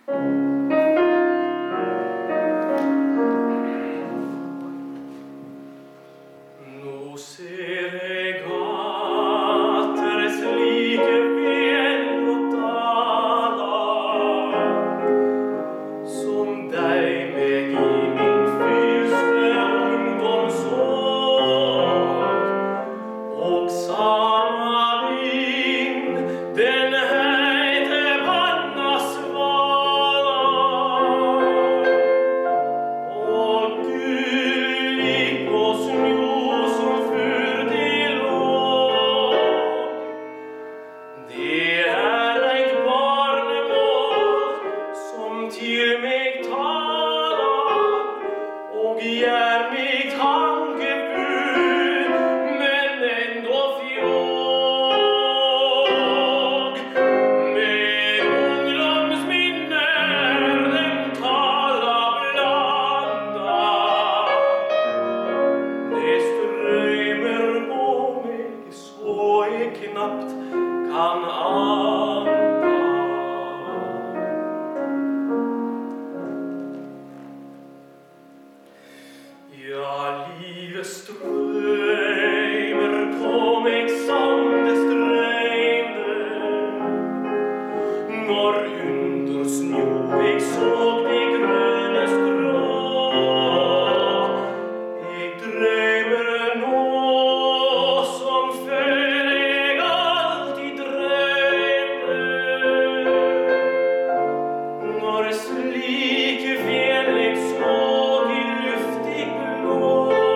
Nå ser jeg gater slike fjell og daler, som deg meg i min første ungdomsår, og sama vind, den heite vanna svalar, og gullik på snjo som før de låg. Det eit barnemål som til meg talar, og gjør meg tankefull, men enda fjåg. Med ungdomsminner dem talar blanda, det strømmer på meg så jeg knapt kan anda. Ja, livet strømmer på meg som det strømde, når under snø jeg såg de grønne strå. Jeg drømmer nå som før jeg alltid drømte, når slike fjell jeg såg i luftig blå.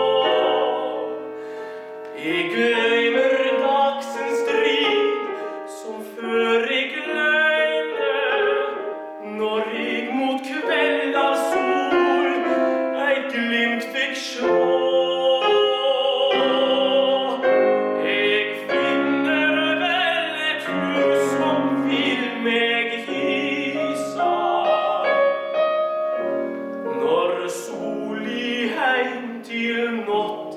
Jeg glemmer dagsens strid som før jeg glemte, når jeg mot kveldars sol eit glimt fikk sjå. Jeg finner vel et hus som vil meg hisa, når sol i heim til natt